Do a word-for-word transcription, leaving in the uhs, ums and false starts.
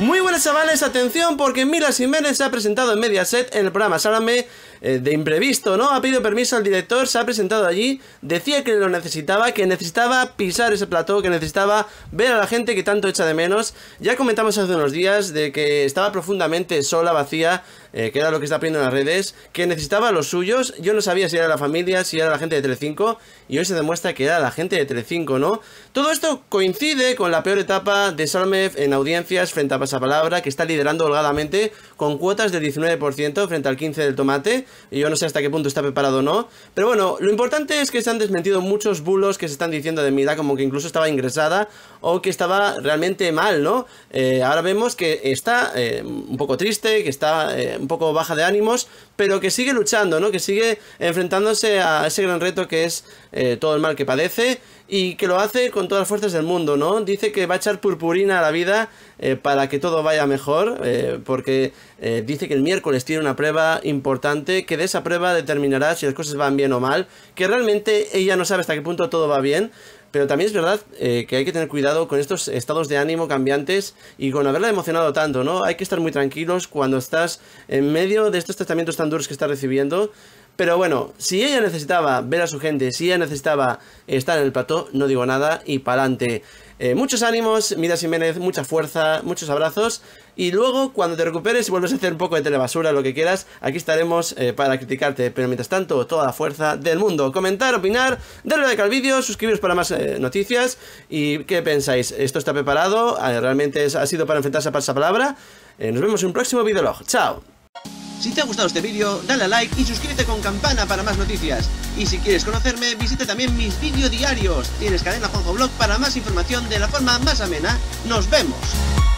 Muy buenas chavales, atención porque Mila Jiménez se ha presentado en Mediaset en el programa Sálvame eh, de imprevisto, ¿no? Ha pedido permiso al director, se ha presentado allí, decía que lo necesitaba, que necesitaba pisar ese plató, que necesitaba ver a la gente que tanto echa de menos. Ya comentamos hace unos días de que estaba profundamente sola, vacía, eh, que era lo que está pidiendo en las redes, que necesitaba a los suyos. Yo no sabía si era la familia, si era la gente de Telecinco, y hoy se demuestra que era la gente de Telecinco, ¿no? Todo esto coincide con la peor etapa de Sálvame en audiencias frente a Pasapalabra, que está liderando holgadamente con cuotas del diecinueve por ciento frente al quince por ciento del Tomate, y yo no sé hasta qué punto está preparado o no, pero bueno, lo importante es que se han desmentido muchos bulos que se están diciendo de Mila, como que incluso estaba ingresada o que estaba realmente mal, ¿no? Eh, ahora vemos que está eh, un poco triste, que está eh, un poco baja de ánimos, pero que sigue luchando, ¿no? Que sigue enfrentándose a ese gran reto que es eh, todo el mal que padece, y que lo hace con todas las fuerzas del mundo, ¿no? Dice que va a echar purpurina a la vida eh, para que todo vaya mejor, eh, porque eh, dice que el miércoles tiene una prueba importante, que de esa prueba determinará si las cosas van bien o mal, que realmente ella no sabe hasta qué punto todo va bien. Pero también es verdad eh, que hay que tener cuidado con estos estados de ánimo cambiantes y con haberla emocionado tanto, ¿no? Hay que estar muy tranquilos cuando estás en medio de estos tratamientos tan duros que está recibiendo. Pero bueno, si ella necesitaba ver a su gente, si ella necesitaba estar en el plató, no digo nada y pa'lante. Eh, muchos ánimos, Mila Jiménez, mucha fuerza, muchos abrazos. Y luego, cuando te recuperes y vuelves a hacer un poco de telebasura, lo que quieras, aquí estaremos eh, para criticarte. Pero mientras tanto, toda la fuerza del mundo. Comentar, opinar, darle like al vídeo, suscribiros para más eh, noticias. ¿Y qué pensáis? ¿Esto está preparado? ¿Realmente es, ha sido para enfrentarse a Pasapalabra? Eh, nos vemos en un próximo videolog. ¡Chao! Si te ha gustado este vídeo, dale a like y suscríbete con campana para más noticias. Y si quieres conocerme, visita también mis vídeos diarios. Tienes Cadena Juanjo Blog para más información de la forma más amena. ¡Nos vemos!